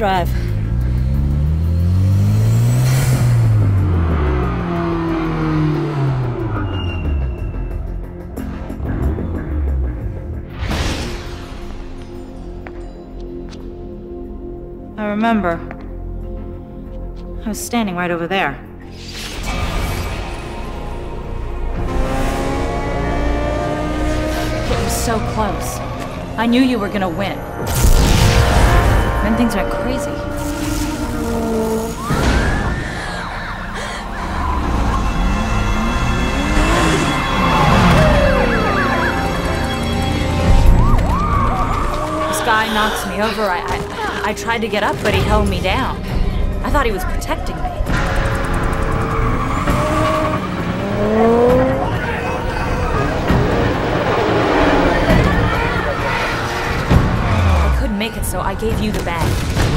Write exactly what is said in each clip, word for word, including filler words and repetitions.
drive. I remember. I was standing right over there. It was so close. I knew you were gonna win. Then things went crazy. This guy knocks me over. I, I, I tried to get up, but he held me down. I thought he was protecting me. Make it so I gave you the bag.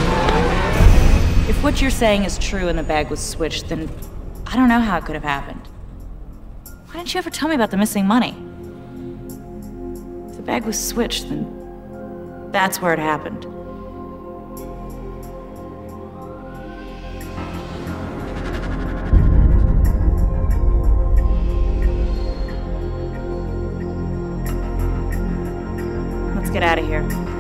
If what you're saying is true and the bag was switched, then I don't know how it could have happened. Why didn't you ever tell me about the missing money? If the bag was switched, then that's where it happened. Let's get out of here.